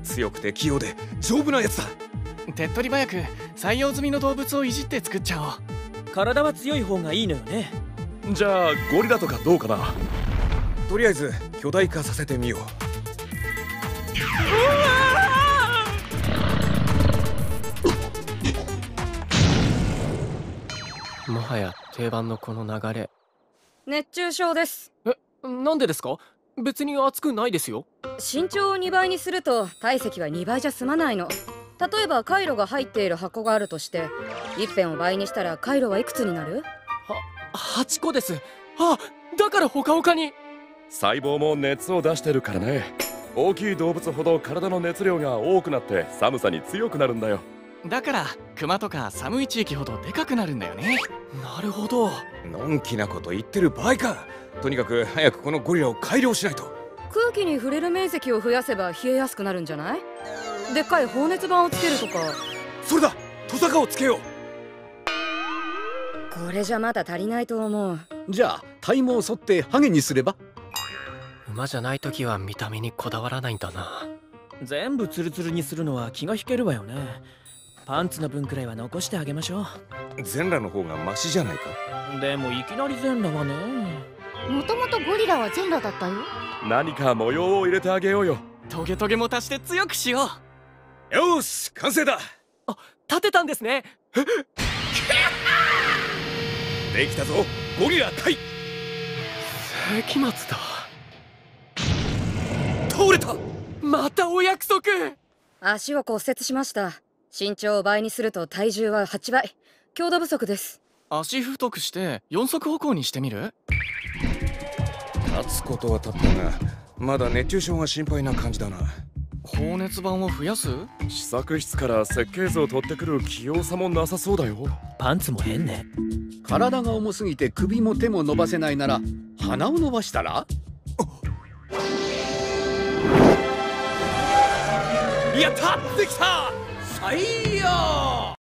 強くて器用で丈夫なやつだ。 手っ取り早く採用済みの動物をいじって作っちゃおう。 体は強い方がいいのよね。 じゃあゴリラとかどうかな。 とりあえず巨大化させてみよう。 もはや定番のこの流れ。 熱中症です。 なんでですか？別に熱くないですよ。 身長を2倍にすると体積は2倍じゃ済まないの。例えば回路が入っている箱があるとして一辺を倍にしたら回路はいくつになる ？8個です。あ、だからほかほかに。 細胞も熱を出してるからね。大きい動物ほど体の熱量が多くなって寒さに強くなるんだよ。 だからクマとか寒い地域ほどでかくなるんだよね。 なるほど。 のんきなこと言ってる場合か。とにかく早くこのゴリラを改良しないと。 空気に触れる面積を増やせば冷えやすくなるんじゃない？でっかい放熱板をつけるとか。 それだ、トサカをつけよう。 これじゃまだ足りないと思う。 じゃあ体毛を剃ってハゲにすれば。 馬じゃない時は見た目にこだわらないんだな。 全部ツルツルにするのは気が引けるわよね。パンツの分くらいは残してあげましょう。 全裸の方がマシじゃないか。 でもいきなり全裸はね。 もともとゴリラは全裸だったよ。 何か模様を入れてあげようよ。 トゲトゲも足して強くしよう。 よーし、完成だ。 あ、立てたんですね。 できたぞ、ゴリラ対。 世紀末だ。 倒れた。 またお約束。 足を骨折しました。身長を倍にすると体重は8倍。強度不足です。 足太くして4足歩行にしてみる？ 立つことは立ったがまだ熱中症が心配な感じだな。 放熱板を増やす？ 試作室から設計図を取ってくる器用さもなさそうだよ。 パンツも変ね。 体が重すぎて首も手も伸ばせないなら鼻を伸ばしたら。 やった、できた。 採用。